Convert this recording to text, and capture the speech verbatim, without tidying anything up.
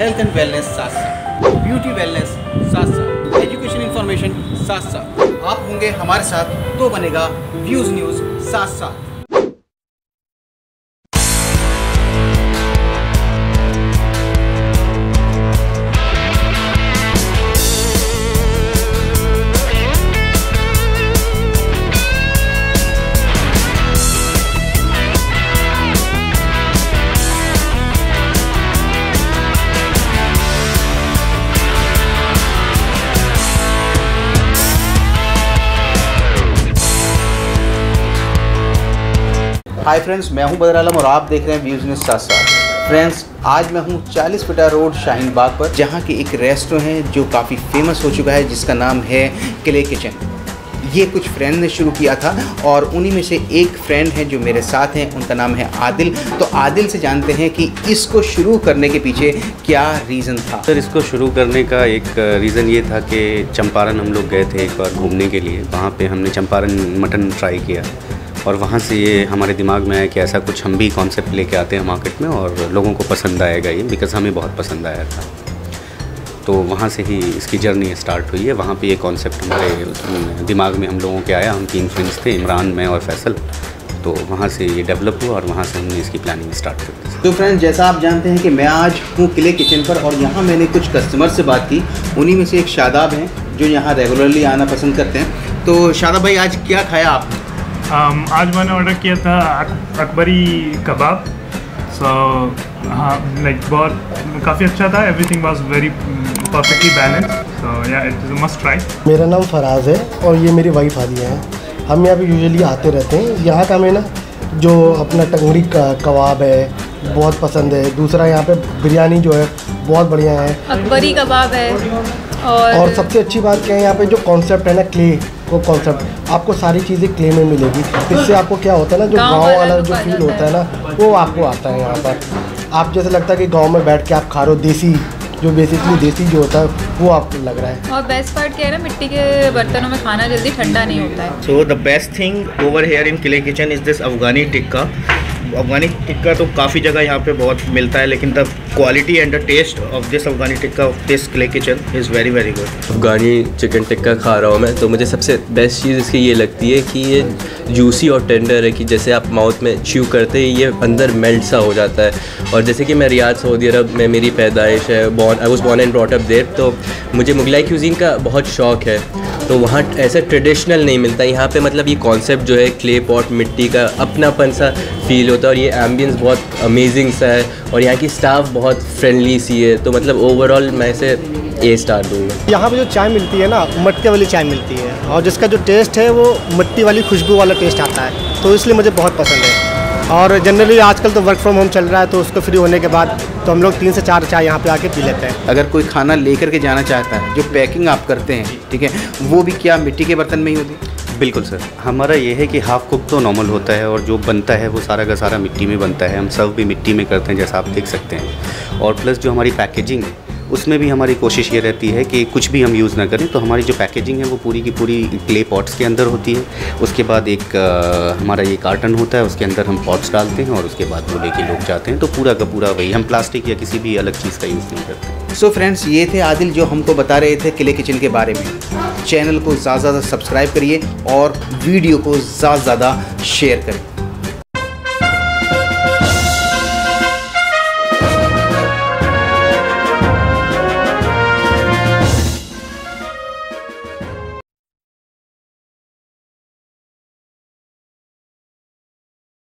Health and wellness साथ साथ, beauty wellness साथ साथ, एजुकेशन इंफॉर्मेशन साथ साथ। आप होंगे हमारे साथ तो बनेगा व्यूज न्यूज साथ साथ। हाय फ्रेंड्स, मैं हूं बदर आलम और आप देख रहे हैं व्यूज न्यूज़ साथ साथ। फ्रेंड्स, आज मैं हूं चालीस फीटा रोड शाहीन बाग पर, जहां की एक रेस्टोरेंट है जो काफ़ी फेमस हो चुका है, जिसका नाम है क्ले किचन। ये कुछ फ्रेंड ने शुरू किया था और उन्हीं में से एक फ्रेंड है जो मेरे साथ हैं, उनका नाम है आदिल। तो आदिल से जानते हैं कि इसको शुरू करने के पीछे क्या रीज़न था। सर, इसको शुरू करने का एक रीज़न ये था कि चंपारण हम लोग गए थे एक बार घूमने के लिए। वहाँ पे हमने चंपारण मटन ट्राई किया और वहाँ से ये हमारे दिमाग में आया कि ऐसा कुछ हम भी कॉन्सेप्ट लेके आते हैं मार्केट में और लोगों को पसंद आएगा ये, बिकॉज़ हमें बहुत पसंद आया था। तो वहाँ से ही इसकी जर्नी स्टार्ट हुई है। वहाँ पे ये कॉन्सेप्ट हमारे दिमाग में हम लोगों के आया। हम तीन फ्रेंड्स थे, इमरान, मैं और फैसल। तो वहाँ से ये डेवलप हुआ और वहाँ से हमने इसकी प्लानिंग स्टार्ट कर दी। तो फ्रेंड्स, जैसा आप जानते हैं कि मैं आज हूँ क्ले किचन पर और यहाँ मैंने कुछ कस्टमर से बात की। उन्हीं में से एक शादाब हैं जो यहाँ रेगुलरली आना पसंद करते हैं। तो शादाब भाई, आज क्या खाया आपने? Um, आज मैंने ऑर्डर किया था अकबरी कबाब। सो हाँ, लाइक बहुत काफ़ी अच्छा था। Everything was very perfectly balanced. So yeah it is a must try. मेरा नाम फराज है और ये मेरी वाइफ आदिया है। हम यहाँ पे यूजुअली आते रहते हैं। यहाँ का हमें ना जो अपना टंगड़ी का कबाब है बहुत पसंद है। दूसरा यहाँ पे बिरयानी जो है बहुत बढ़िया है, अकबरी कबाब है। और, और सबसे अच्छी बात क्या है, यहाँ पे जो कॉन्सेप्ट है ना क्ले वो कॉन्सेप्ट, आपको सारी चीज़ें क्ले में मिलेगी। इससे आपको क्या होता है ना, जो गांव वाला जो फील होता है ना वो आपको आता है यहाँ पर। आप जैसे लगता है कि गांव में बैठ के आप खा रहे हो, देसी जो बेसिकली देसी जो होता है वो आपको लग रहा है। और बेस्ट पार्ट क्या है ना, मिट्टी के बर्तनों में खाना जल्दी ठंडा नहीं होता है। So the best thing over here in clay kitchen is this Afghani tikka. Afghani tikka तो काफ़ी जगह यहाँ पे बहुत मिलता है, लेकिन the quality and the taste of this Afghani tikka of this clay kitchen is very very good. Afghani chicken tikka खा रहा हूँ मैं, तो मुझे सबसे बेस्ट चीज़ इसकी ये लगती है कि ये जूसी और टेंडर है कि जैसे आप माउथ में च्यू करते ही ये अंदर मेल्ट सा हो जाता है। और जैसे कि मैं रियाद सऊदी अरब में मेरी पैदाइश है, born I was born and brought up there, तो मुझे मुगलाई क्यूजीन का बहुत शौक़ है। तो वहाँ ऐसा ट्रेडिशनल नहीं मिलता। यहाँ पे मतलब ये कॉन्सेप्ट जो है क्ले पॉट, मिट्टी का अपनापन सा फील होता है और ये एम्बियंस बहुत अमेजिंग सा है और यहाँ की स्टाफ बहुत फ्रेंडली सी है। तो मतलब ओवरऑल मैं इसे ए स्टार दूँगा। यहाँ पे जो चाय मिलती है ना, मटके वाली चाय मिलती है और जिसका जो टेस्ट है वो मिट्टी वाली खुशबू वाला टेस्ट आता है, तो इसलिए मुझे बहुत पसंद है। और जनरली आजकल तो वर्क फ्रॉम होम चल रहा है, तो उसको फ्री होने के बाद तो हम लोग तीन से चार चाय यहाँ पे आके पी लेते हैं। अगर कोई खाना लेकर के जाना चाहता है, जो पैकिंग आप करते हैं, ठीक है, वो भी क्या मिट्टी के बर्तन में ही होती है? बिल्कुल सर, हमारा ये है कि हाफ़ कुक तो नॉर्मल होता है और जो बनता है वो सारा का सारा मिट्टी में बनता है। हम सर्व भी मिट्टी में करते हैं, जैसा आप देख सकते हैं। और प्लस जो हमारी पैकेजिंग है उसमें भी हमारी कोशिश ये रहती है कि कुछ भी हम यूज़ ना करें। तो हमारी जो पैकेजिंग है वो पूरी की पूरी क्ले पॉट्स के अंदर होती है। उसके बाद एक आ, हमारा ये कार्टन होता है, उसके अंदर हम पॉट्स डालते हैं और उसके बाद वो लेके लोग जाते हैं। तो पूरा का पूरा वही, हम प्लास्टिक या किसी भी अलग चीज़ का यूज़ नहीं करते। सो फ्रेंड्स, ये थे आदिल जो हमको बता रहे थे क्ले किचन के बारे में। चैनल को ज़्यादा से ज़्यादा सब्सक्राइब करिए और वीडियो को ज़्यादा से ज़्यादा शेयर करें।